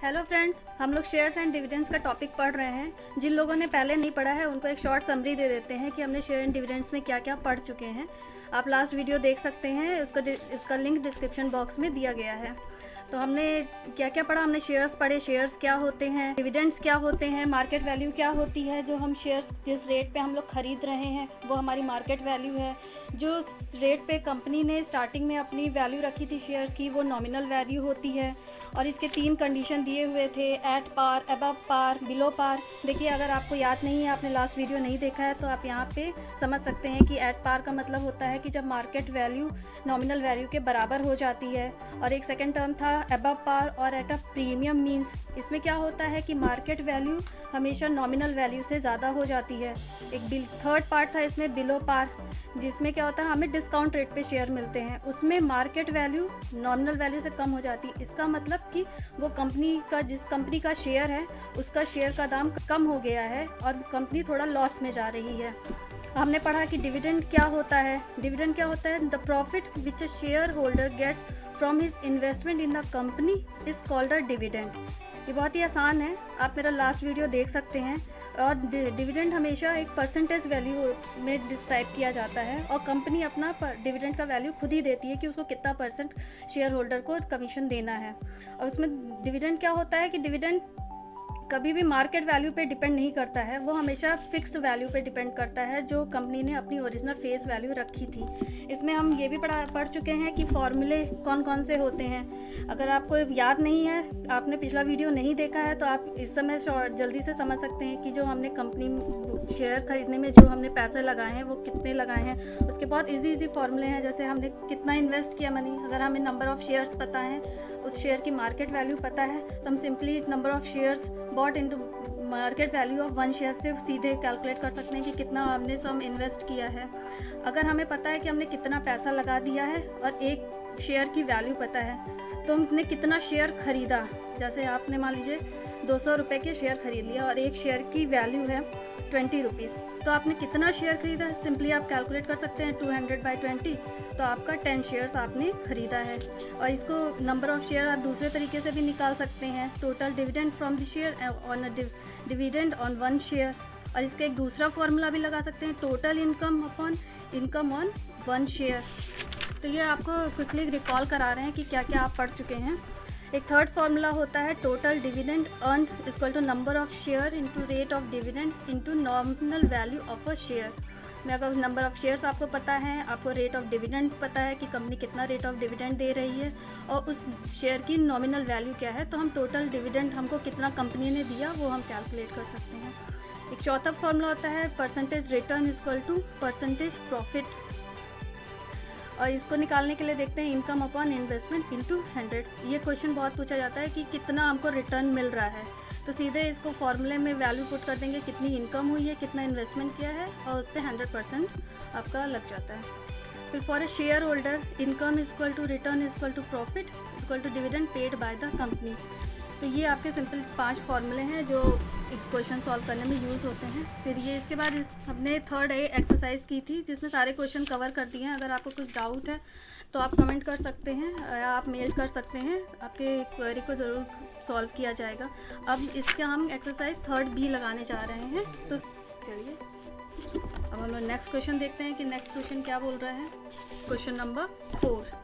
Hello friends, हम लोग shares and dividends का टॉपिक पढ़ रहे हैं। जिन लोगों ने पहले नहीं पढ़ा है उनको एक शॉर्ट समरी दे देते हैं कि हमने शेयर एंड डिविडेंड्स में क्या क्या पढ़ चुके हैं। आप लास्ट वीडियो देख सकते हैं, इसका लिंक डिस्क्रिप्शन बॉक्स में दिया गया है। तो हमने क्या क्या पढ़ा, हमने शेयर्स पढ़े, शेयर्स क्या होते हैं, डिविडेंड्स क्या होते हैं, मार्केट वैल्यू क्या होती है। जो हम शेयर्स जिस रेट पे हम लोग ख़रीद रहे हैं वो हमारी मार्केट वैल्यू है। जो रेट पे कंपनी ने स्टार्टिंग में अपनी वैल्यू रखी थी शेयर्स की, वो नॉमिनल वैल्यू होती है। और इसके 3 कंडीशन दिए हुए थे, at par, above par, below par. देखिए, अगर आपको याद नहीं है, आपने लास्ट वीडियो नहीं देखा है, तो आप यहाँ पे समझ सकते हैं कि एट पार का मतलब होता है कि जब मार्केट वैल्यू नॉमिनल वैल्यू के बराबर हो जाती है। और एक सेकेंड टर्म था अबव पार और एट अ प्रीमियम मीन्स, इसमें क्या होता है कि मार्केट वैल्यू हमेशा नॉमिनल वैल्यू से ज़्यादा हो जाती है। एक थर्ड पार्ट था इसमें बिलो पार, जिसमें क्या होता है हमें डिस्काउंट रेट पे शेयर मिलते हैं, उसमें मार्केट वैल्यू नॉमिनल वैल्यू से कम हो जाती है। इसका मतलब कि वो कंपनी का, जिस कंपनी का शेयर है उसका शेयर का दाम कम हो गया है और कंपनी थोड़ा लॉस में जा रही है। हमने पढ़ा कि डिविडेंड क्या होता है। डिविडेंड क्या होता है, the profit which a shareholder gets from his investment in the company is called a dividend. ये बहुत ही आसान है, आप मेरा लास्ट वीडियो देख सकते हैं। और डिविडेंड हमेशा एक परसेंटेज वैल्यू में डिस्क्राइब किया जाता है और कंपनी अपना डिविडेंड का वैल्यू खुद ही देती है कि उसको कितना % शेयर होल्डर को कमीशन देना है। और उसमें डिविडेंड क्या होता है कि डिविडेंड कभी भी मार्केट वैल्यू पे डिपेंड नहीं करता है, वो हमेशा फिक्स्ड वैल्यू पे डिपेंड करता है जो कंपनी ने अपनी ओरिजिनल फेस वैल्यू रखी थी। इसमें हम ये भी पढ़ चुके हैं कि फॉर्मूले कौन कौन से होते हैं। अगर आपको याद नहीं है, आपने पिछला वीडियो नहीं देखा है, तो आप इस समय जल्दी से समझ सकते हैं कि जो हमने कंपनी शेयर खरीदने में जो हमने पैसे लगाए हैं वो कितने लगाए हैं। उसके बहुत इजी फार्मूले हैं, जैसे हमने कितना इन्वेस्ट किया मनी। अगर हमें नंबर ऑफ़ शेयर्स पता है, उस शेयर की मार्केट वैल्यू पता है, तो हम simply number of shares bought into market value of 1 share से सीधे कैलकुलेट कर सकते हैं कि कितना हमने सम इन्वेस्ट किया है। अगर हमें पता है कि हमने कितना पैसा लगा दिया है और एक शेयर की वैल्यू पता है, तो हमने कितना शेयर ख़रीदा। जैसे आपने मान लीजिए 200 रुपये के शेयर ख़रीद लिया और एक शेयर की वैल्यू है 20 रुपीज़, तो आपने कितना शेयर ख़रीदा, सिंपली आप कैलकुलेट कर सकते हैं 200/20, तो आपका 10 शेयर्स आपने ख़रीदा है। और इसको नंबर ऑफ़ शेयर आप दूसरे तरीके से भी निकाल सकते हैं, total dividend from the share on dividend on 1 share. और इसका एक दूसरा फार्मूला भी लगा सकते हैं, total income upon income on 1 share. तो ये आपको क्विकली रिकॉल करा रहे हैं कि क्या क्या आप पढ़ चुके हैं। एक थर्ड फार्मूला होता है total dividend earned equal to number of share into rate of dividend into nominal value of a share. में अगर नंबर ऑफ़ शेयर्स आपको पता है, आपको रेट ऑफ डिविडेंड पता है कि कंपनी कितना रेट ऑफ डिविडेंड दे रही है और उस शेयर की नॉमिनल वैल्यू क्या है, तो हम टोटल डिविडेंड हमको कितना कंपनी ने दिया वो हम कैलकुलेट कर सकते हैं। एक चौथा फार्मूला होता है percentage return equal to percentage profit. और इसको निकालने के लिए देखते हैं इनकम अपॉन इन्वेस्टमेंट इंटू 100। ये क्वेश्चन बहुत पूछा जाता है कि कितना हमको रिटर्न मिल रहा है, तो सीधे इसको फॉर्मूले में वैल्यू पुट कर देंगे, कितनी इनकम हुई है, कितना इन्वेस्टमेंट किया है, और उस पर 100% आपका लग जाता है। फिर for a shareholder income equal to return equal to profit equal to dividend paid by the company. तो ये आपके सिंपल 5 फार्मूले हैं जो एक क्वेश्चन सॉल्व करने में यूज़ होते हैं। फिर ये इसके बाद हमने थर्ड एक्सरसाइज की थी जिसमें सारे क्वेश्चन कवर कर दिए हैं। अगर आपको कुछ डाउट है तो आप कमेंट कर सकते हैं या आप मेल कर सकते हैं, आपके क्वेरी को ज़रूर सॉल्व किया जाएगा। अब इसका हम एक्सरसाइज 3rd भी लगाने जा रहे हैं। तो चलिए अब हम लोग नेक्स्ट क्वेश्चन देखते हैं कि नेक्स्ट क्वेश्चन क्या बोल रहा है। Question number 4,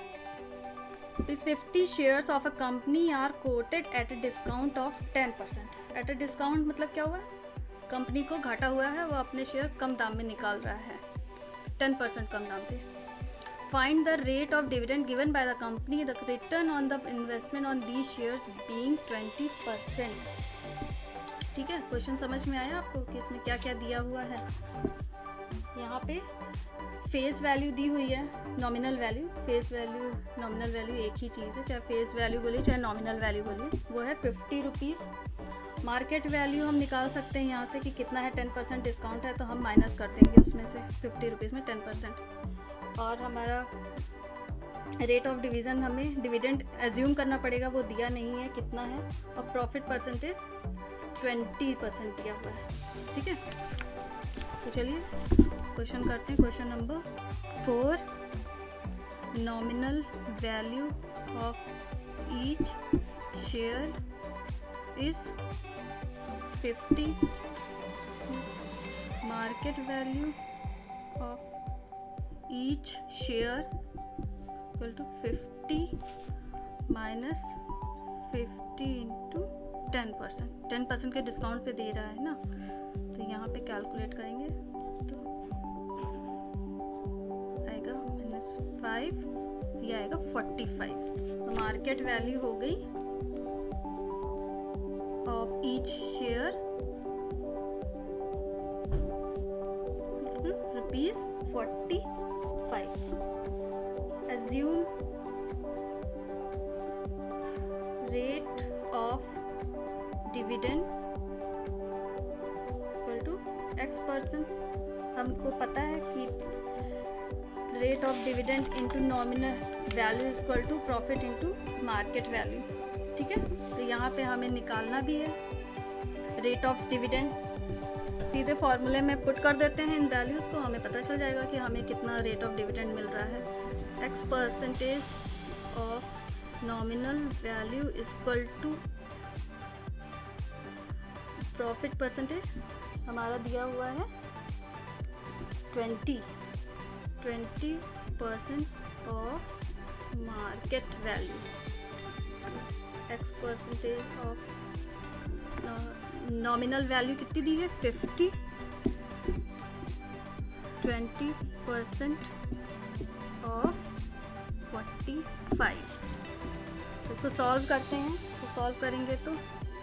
50 shares of a company are quoted at a discount of 10%। At a discount मतलब क्या हुआ, कंपनी को घाटा हुआ है, वो अपने शेयर कम दाम में निकाल रहा है, 10% कम दाम पे। Find the rate of dividend given by the company, the return on the investment on these shares being 20%। ठीक है, क्वेश्चन समझ में आया आपको कि इसमें क्या क्या दिया हुआ है। यहाँ पे फेस वैल्यू दी हुई है, nominal value. Face value nominal value एक ही चीज़ है, चाहे फेस वैल्यू बोलिए चाहे नॉमिनल वैल्यू बोलिए, वो है 50 रुपीज़। मार्केट वैल्यू हम निकाल सकते हैं यहाँ से कि कितना है, 10% डिस्काउंट है तो हम माइनस कर देंगे उसमें से 50 रुपीज़ में 10%। और हमारा रेट ऑफ डिवीज़न हमें डिविडेंड एज्यूम करना पड़ेगा, वो दिया नहीं है कितना है। और प्रॉफिट परसेंटेज 20% दिया हुआ है। ठीक है, तो चलिए क्वेश्चन करते हैं। Question number 4, nominal value of each share is 50, market value of each share equal to 50 minus 50 into 10%। 10% के डिस्काउंट पे दे रहा है ना, तो यहाँ पे कैलकुलेट करेंगे तो आएगा -5, ये आएगा 45। तो मार्केट वैल्यू हो गई of each share ₹45। Assume rate of dividend equal to X%। हमको पता है कि rate of dividend into nominal value is equal to profit into market value. ठीक है, तो यहाँ पे हमें निकालना भी है रेट ऑफ डिविडेंड। सीधे फॉर्मूले में पुट कर देते हैं इन वैल्यूज़ को, हमें पता चल जाएगा कि हमें कितना रेट ऑफ डिविडेंड मिल रहा है। X% of nominal value is equal to profit percentage हमारा दिया हुआ है 20% of market value. X% of nominal value कितनी दी है 50, 20% ऑफ 45। इसको सॉल्व करते हैं, तो सॉल्व करेंगे तो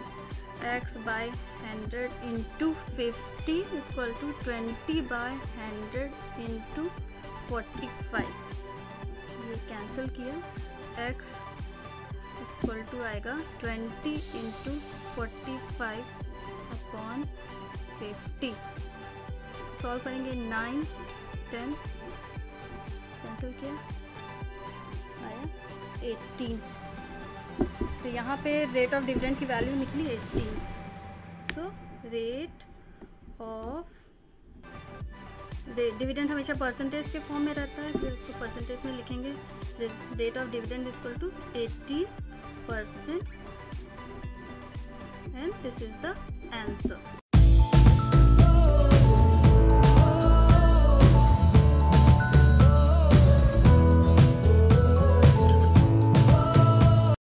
x/100 into 50 equal to 20/100 into 45। ये कैंसिल किया, x इक्वल टू आएगा 20 इंटू 45 अपॉन 50। सॉल्व करेंगे 9, 10 कैंसिल किया, आया 18। तो यहाँ पे रेट ऑफ डिविडेंड की वैल्यू निकली 18। तो रेट ऑफ डिविडेंड हमेशा परसेंटेज के फॉर्म में रहता है, फिर उसको परसेंटेज में लिखेंगे। Rate of dividend equal to 18% and this is the answer।